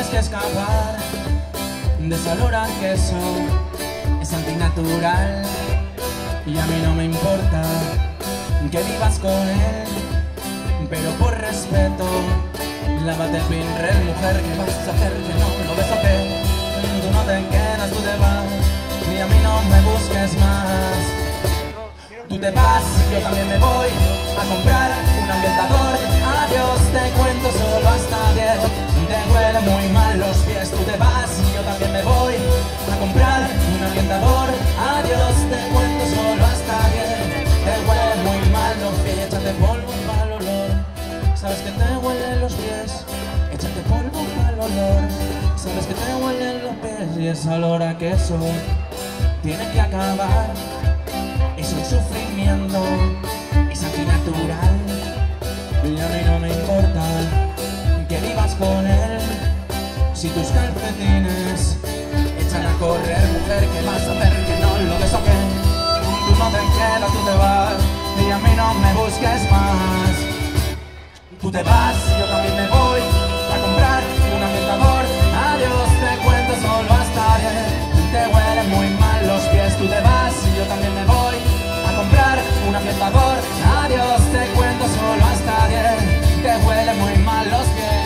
que escapar de ese olor a queso, es antinatural. Y a mí no me importa que vivas con él, pero por respeto, lávate el pinrel, mujer. ¿Qué vas a hacer? ¿Que no lo ves o qué? Tú no te quedas, tú te vas, y a mí no me busques más. Tú te vas, yo también me voy a comprar un ambientador. Adiós, te cuento solo hasta 10. Te huelen muy mal los pies. Tú te vas, yo también me voy a comprar un ambientador. Adiós, te cuento solo hasta 10. Te huelen muy mal los pies. Échate polvo para el olor. Sabes que te huelen los pies. Échate polvo para el olor. Sabes que te huelen los pies. Y ese olor a queso tiene que acabar. Es un sufrimiento, es antinatural. Y a mí no me importa que vivas con él. Si tus calcetines echan a correr, mujer, ¿qué vas a hacer? Que no lo ves o qué. Tú no te quedas, tú te vas, y a mí no me busques más. Tú te vas, yo también me voy a comprar un ambientador. Adiós, te cuento solo hasta 10. Te huelen muy mal los pies. Tú te vas, yo también me voy a comprar un ambientador. Adiós, te cuento solo hasta 10. Te huelen muy mal los pies.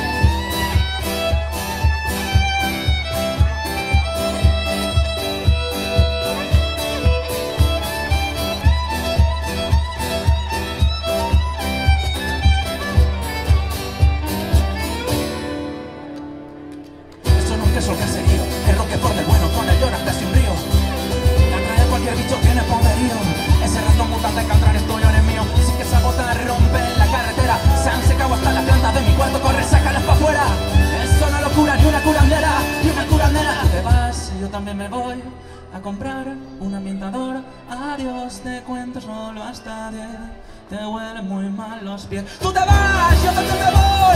Eso no es queso caserío, es Roquefort del bueno, con el lloras casi un río. La trae cualquier bicho tiene poderío. Ese ratón mutante que atrás es tuyo, eres mío. Sí que se agota, rompe en la carretera. Se han secado hasta las plantas de mi cuarto. Corre, sácalas pa' afuera. Es una locura, ni una curandera, ni una curandera. Te vas, yo también me voy a comprar un ambientador. Adiós, te cuento solo hasta 10. Te huelen muy mal los pies. Tú te vas, yo también me voy